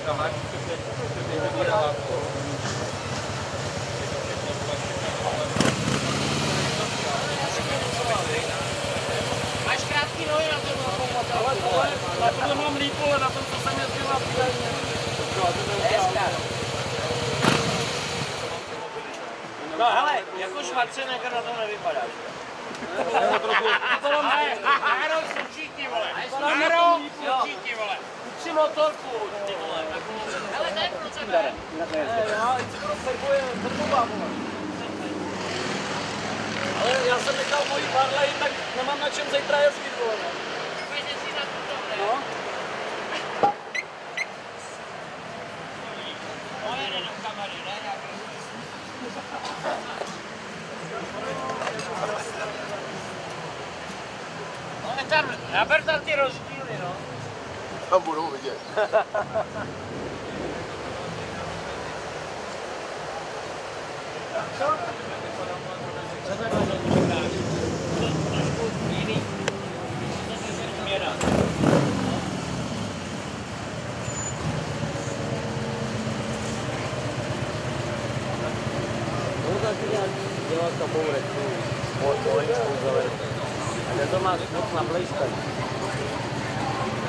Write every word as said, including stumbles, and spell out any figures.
Máš krátký nohy na tom, ale tohle, na tohle mám líp, ale na tom, co jsem jezdil na týdajně. No hele, jako Schwarzenegger na to nevypadáš. Haro, slučíti, vole. Haro, slučíti, vole. Uči motorku, ty vole. Hele, to je pro sebe. Já, teď se to fejbuje vrtova, vole. Ale já jsem nechal mojí Harley, tak nemám na čem zítra jezdit, vole. Pojďte si na tuto, ne? No. No, jede do kamery, ne? No, je tam, naber tam ty rozdíly, no. Tam budou vidět. Co? Co to je trošku jiný. Změna. No taky dělat takovou retku, po, po lenčku zelenou. A to máš moc na blejskání.